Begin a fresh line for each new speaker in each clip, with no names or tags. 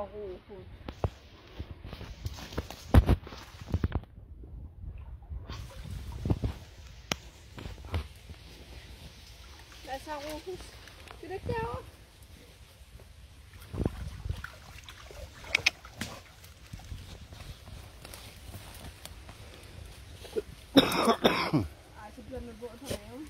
Rufus. Hvad så, Rufus? Skal du ikke derovre? Ej, så bliver den våd på maven.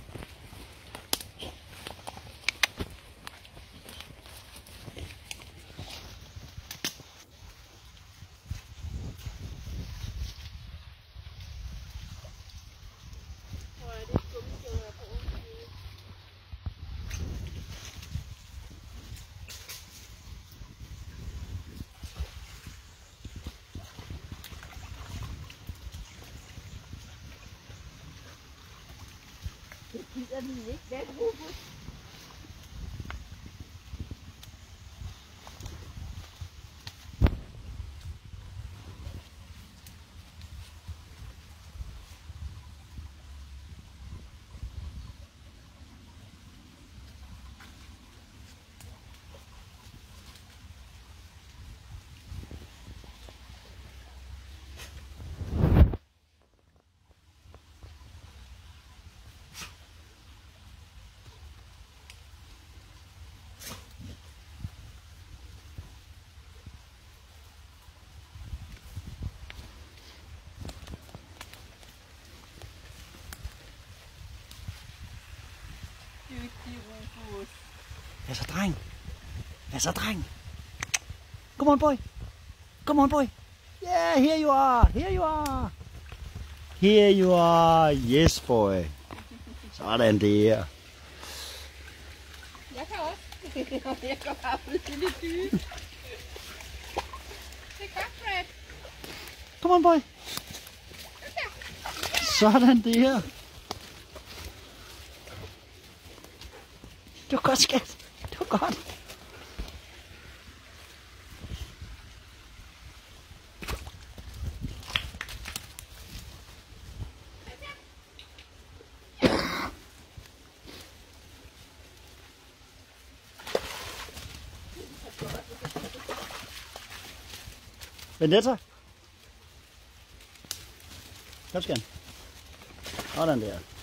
Hvor er det gummistøvler på? Det gider den ikke, den Rufus.
Hvad så, dreng? Hvad så, dreng? Come on, boy. Come on, boy. Yeah, here you are. Here you are. Here you are. Yes, boy. Sådan der.
Jeg kan også. Jeg går bare ud til det dybe. Det er godt, Fred.
Come on, boy. Sådan der. Det var godt, skat. Det var godt. Vendetta. Kom, skat. Sådan der.